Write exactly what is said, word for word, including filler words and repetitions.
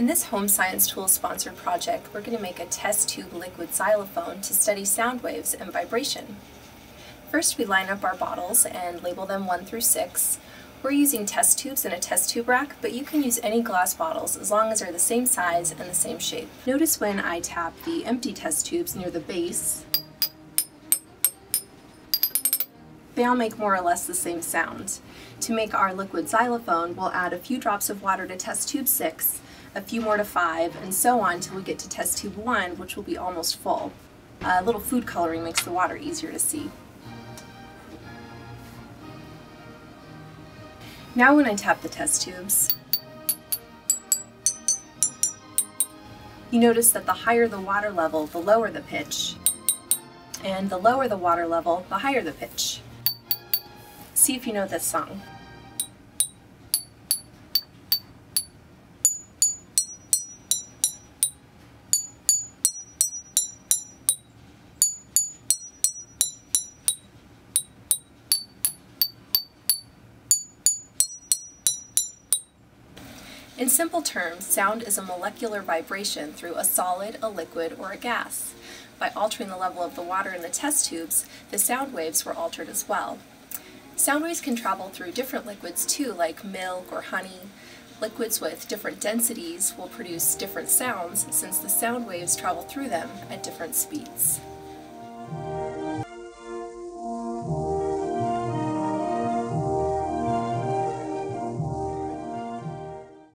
In this Home Science Tools sponsored project, we're going to make a test tube liquid xylophone to study sound waves and vibration. First, we line up our bottles and label them one through six. We're using test tubes in a test tube rack, but you can use any glass bottles as long as they're the same size and the same shape. Notice when I tap the empty test tubes near the base, they all make more or less the same sound. To make our liquid xylophone, we'll add a few drops of water to test tube six, a few more to five, and so on until we get to test tube one, which will be almost full. A little food coloring makes the water easier to see. Now when I tap the test tubes, you notice that the higher the water level, the lower the pitch, and the lower the water level, the higher the pitch. See if you know this song. In simple terms, sound is a molecular vibration through a solid, a liquid, or a gas. By altering the level of the water in the test tubes, the sound waves were altered as well. Sound waves can travel through different liquids too, like milk or honey. Liquids with different densities will produce different sounds since the sound waves travel through them at different speeds.